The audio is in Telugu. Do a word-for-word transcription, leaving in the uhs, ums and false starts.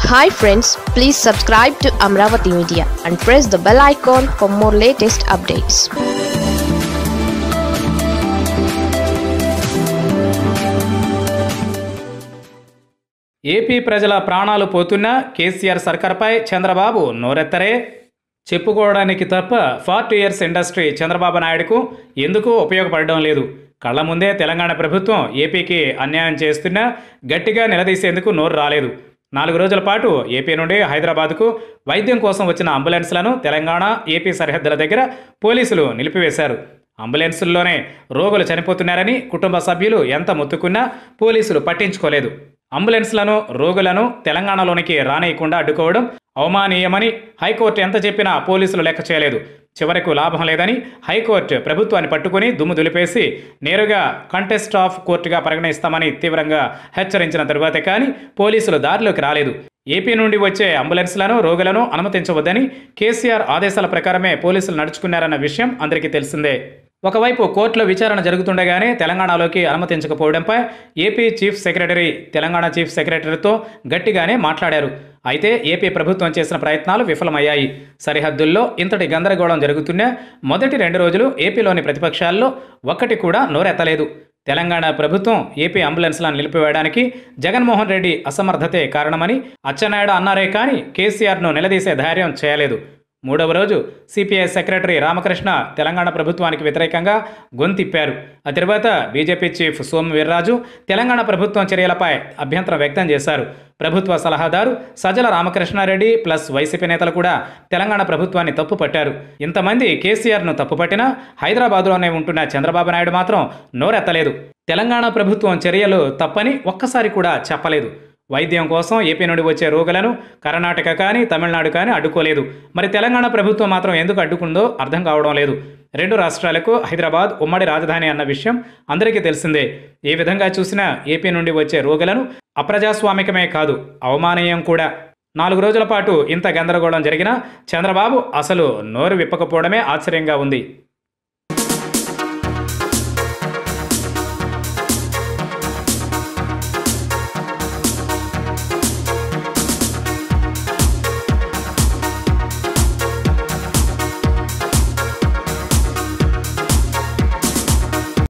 Hi friends, please subscribe to Amravati Media and press the bell icon for more latest updates. AP ప్రజల ప్రాణాలు పోతున్నా కేసీఆర్ సర్కార్పై చంద్రబాబు నోరెత్తరే. చెప్పుకోవడానికి తప్ప ఫార్టీ ఇయర్స్ ఇండస్ట్రీ చంద్రబాబు నాయుడుకు ఎందుకు ఉపయోగపడడం లేదు. కళ్ల ముందే తెలంగాణ ప్రభుత్వం ఏపీకి అన్యాయం చేస్తున్నా గట్టిగా నిలదీసేందుకు నోరు రాలేదు. నాలుగు రోజుల పాటు ఏపీ నుండి హైదరాబాద్కు వైద్యం కోసం వచ్చిన అంబులెన్స్లను తెలంగాణ ఏపీ సరిహద్దుల దగ్గర పోలీసులు నిలిపివేశారు. అంబులెన్సుల్లోనే రోగులు చనిపోతున్నారని కుటుంబ సభ్యులు ఎంత మొత్తుకున్నా పోలీసులు పట్టించుకోలేదు. అంబులెన్స్లను రోగులను తెలంగాణలోనికి రానియకుండా అడ్డుకోవడం అవమానీయమని హైకోర్టు ఎంత చెప్పినా పోలీసులు లెక్క చేయలేదు. చివరకు లాభం లేదని హైకోర్టు ప్రభుత్వాన్ని పట్టుకుని దుమ్ము దులిపేసి నేరుగా కంటెస్ట్ ఆఫ్ కోర్టుగా పరిగణిస్తామని తీవ్రంగా హెచ్చరించిన తరువాతే కానీ పోలీసులు దారిలోకి రాలేదు. ఏపీ నుండి వచ్చే అంబులెన్స్లను రోగులను అనుమతించవద్దని కేసీఆర్ ఆదేశాల ప్రకారమే పోలీసులు నడుచుకున్నారన్న విషయం అందరికీ తెలిసిందే. ఒకవైపు కోర్టులో విచారణ జరుగుతుండగానే తెలంగాణలోకి అనుమతించకపోవడంపై AP chief secretary Telangana chief సెక్రటరీతో గట్టిగానే మాట్లాడారు. అయితే ఏపీ ప్రభుత్వం చేసిన ప్రయత్నాలు విఫలమయ్యాయి. సరిహద్దుల్లో ఇంతటి గందరగోళం జరుగుతున్నా మొదటి రెండు రోజులు ఏపీలోని ప్రతిపక్షాల్లో ఒక్కటి కూడా నోరెత్తలేదు. తెలంగాణ ప్రభుత్వం ఏపీ అంబులెన్స్లను నిలిపివేయడానికి జగన్మోహన్ రెడ్డి అసమర్థతే కారణమని అచ్చెన్నాయుడు అన్నారే కానీ కేసీఆర్ను నిలదీసే ధైర్యం చేయలేదు. మూడవ రోజు సిపిఐ సెక్రటరీ రామకృష్ణ తెలంగాణ ప్రభుత్వానికి వ్యతిరేకంగా గొంతిప్పారు. ఆ తర్వాత బీజేపీ చీఫ్ సోము వీర్రాజు తెలంగాణ ప్రభుత్వం చర్యలపై అభ్యంతరం వ్యక్తం చేశారు. ప్రభుత్వ సలహాదారు సజ్జల రామకృష్ణారెడ్డి ప్లస్ వైసీపీ నేతలు కూడా తెలంగాణ ప్రభుత్వాన్ని తప్పుపట్టారు. ఇంతమంది కేసీఆర్ను తప్పుపట్టినా హైదరాబాద్లోనే ఉంటున్న చంద్రబాబు నాయుడు మాత్రం నోరెత్తలేదు. తెలంగాణ ప్రభుత్వం చర్యలు తప్పని ఒక్కసారి కూడా చెప్పలేదు. వైద్యం కోసం ఏపీ నుండి వచ్చే రోగులను కర్ణాటక కానీ తమిళనాడు కానీ అడ్డుకోలేదు. మరి తెలంగాణ ప్రభుత్వం మాత్రం ఎందుకు అడ్డుకుందో అర్థం కావడం లేదు. రెండు రాష్ట్రాలకు హైదరాబాద్ ఉమ్మడి రాజధాని అన్న విషయం అందరికీ తెలిసిందే. ఏ విధంగా చూసినా ఏపీ నుండి వచ్చే రోగులను అప్రజాస్వామికమే కాదు అవమానీయం కూడా. నాలుగు రోజుల పాటు ఇంత గందరగోళం జరిగినా చంద్రబాబు అసలు నోరు విప్పకపోవడమే ఆశ్చర్యంగా ఉంది.